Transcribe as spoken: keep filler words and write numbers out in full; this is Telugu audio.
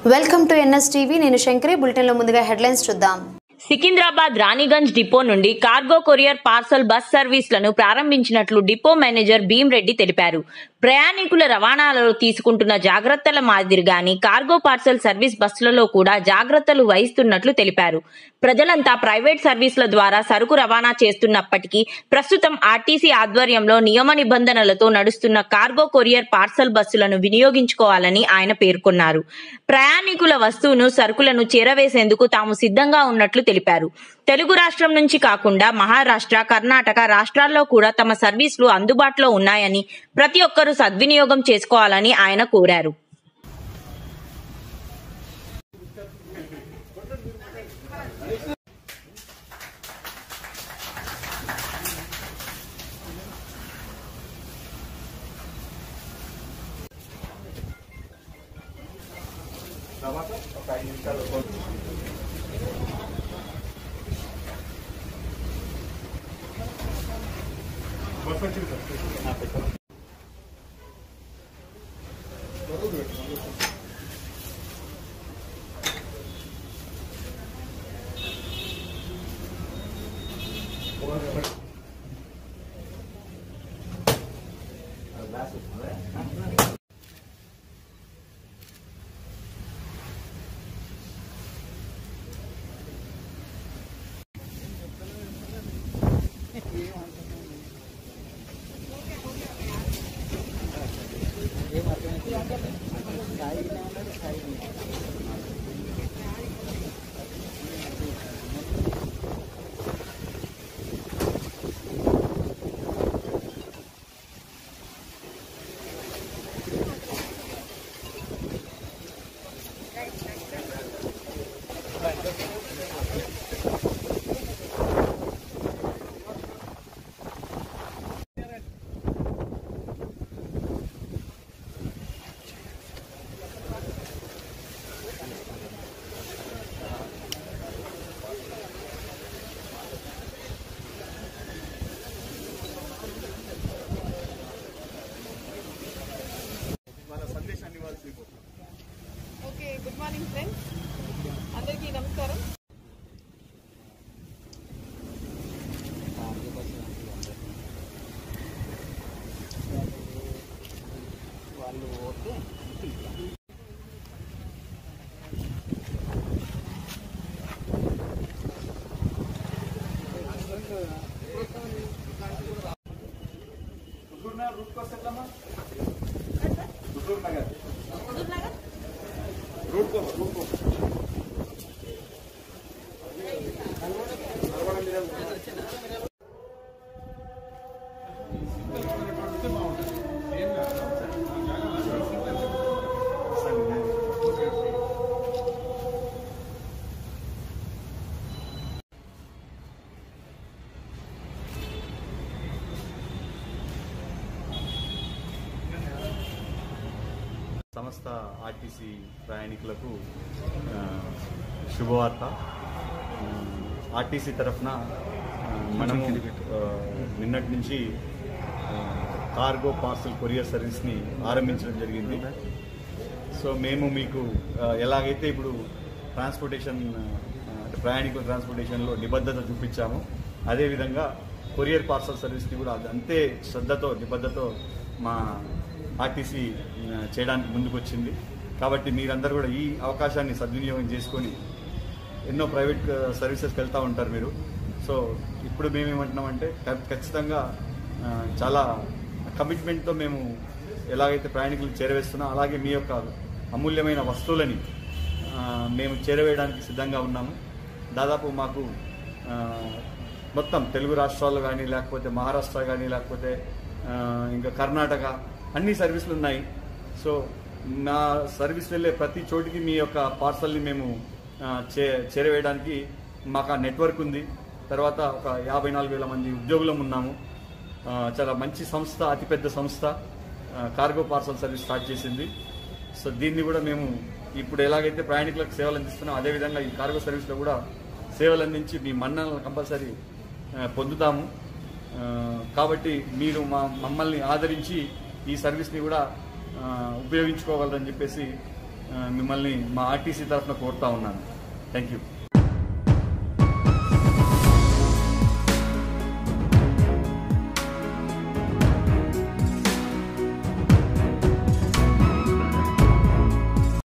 Welcome to NS TV. నేను శంకరి. బులెటిన్ లో ముందుగా హెడ్లైన్స్ చూద్దాం. సికింద్రాబాద్ రాణిగంజ్ డిపో నుండి కార్గో కొరియర్ పార్సల్ బస్ సర్వీసులను ప్రారంభించినట్లు డిపో మేనేజర్ భీమ్రెడ్డి తెలిపారు. ప్రయాణికుల రవాణాలో తీసుకుంటున్న జాగ్రత్తల మాదిరిగానే కార్గో పార్సల్ సర్వీస్ బస్సులలో కూడా జాగ్రత్తలు వహిస్తున్నట్లు తెలిపారు. ప్రజలంతా ప్రైవేట్ సర్వీసుల ద్వారా సరుకు రవాణా చేస్తున్నప్పటికీ ప్రస్తుతం ఆర్టీసీ ఆధ్వర్యంలో నియమ నిబంధనలతో నడుస్తున్న కార్గో కొరియర్ పార్సల్ బస్సులను వినియోగించుకోవాలని ఆయన పేర్కొన్నారు. ప్రయాణికుల వస్తువును సరుకులను చేరవేసేందుకు తాము సిద్ధంగా ఉన్నట్లు తెలిపారు. తెలుగు రాష్ట్రం నుంచి కాకుండా మహారాష్ట్ర, కర్ణాటక రాష్ట్రాల్లో కూడా తమ సర్వీసులు అందుబాటులో ఉన్నాయని ప్రతి ఒక్కరూ సద్వినియోగం చేసుకోవాలని ఆయన కోరారు. ఓకే, గుడ్ మార్నింగ్ ఫ్రెండ్స్, అందరికీ నమస్కారం. సమస్త ఆర్టీసీ ప్రయాణికులకు శుభవార్త. ఆర్టీసీ తరఫున మనము నిన్నటి నుంచి కార్గో పార్సల్ కొరియర్ సర్వీస్ని ఆరంభించడం జరిగింది. సో మేము మీకు ఎలాగైతే ఇప్పుడు ట్రాన్స్పోర్టేషన్ అంటే ప్రయాణికుల ట్రాన్స్పోర్టేషన్లో నిబద్ధత చూపించాము, అదేవిధంగా కొరియర్ పార్సల్ సర్వీస్ని కూడా అంతే శ్రద్ధతో నిబద్ధతో మా ఆర్టీసీ చేయడానికి ముందుకు వచ్చింది. కాబట్టి మీరందరూ కూడా ఈ అవకాశాన్ని సద్వినియోగం చేసుకొని ఎన్నో ప్రైవేట్ సర్వీసెస్కి వెళ్తూ ఉంటారు మీరు. సో ఇప్పుడు మేమేమంటున్నామంటే ఖచ్చితంగా చాలా కమిట్మెంట్తో మేము ఎలాగైతే ప్రయాణికులకు చేరవేస్తున్నాం, అలాగే మీ యొక్క అమూల్యమైన వస్తువులని మేము చేరవేయడానికి సిద్ధంగా ఉన్నాము. దాదాపు మాకు మొత్తం తెలుగు రాష్ట్రాల్లో కానీ, లేకపోతే మహారాష్ట్ర కానీ, లేకపోతే ఇంకా కర్ణాటక అన్ని సర్వీసులు ఉన్నాయి. సో నా సర్వీస్ వెళ్ళే ప్రతి చోటికి మీ యొక్క పార్సల్ని మేము చే చేరవేయడానికి మాకు ఆ నెట్వర్క్ ఉంది. తర్వాత ఒక యాభై నాలుగు వేల మంది ఉద్యోగులం ఉన్నాము. చాలా మంచి సంస్థ, అతిపెద్ద సంస్థ కార్గో పార్సల్ సర్వీస్ స్టార్ట్ చేసింది. సో దీన్ని కూడా మేము ఇప్పుడు ఎలాగైతే ప్రయాణికులకు సేవలు అందిస్తున్నాం, అదేవిధంగా ఈ కార్గో సర్వీస్లో కూడా సేవలు అందించి మీ మన్ననలు కంపల్సరీ పొందుతాము. కాబట్టి మీరు మా మమ్మల్ని ఆదరించి ఈ సర్వీస్ని కూడా ఉపయోగించుకోగలరని చెప్పేసి మిమ్మల్ని మా ఆర్టీసీ తరఫున కోరుతా ఉన్నాను. Thank you.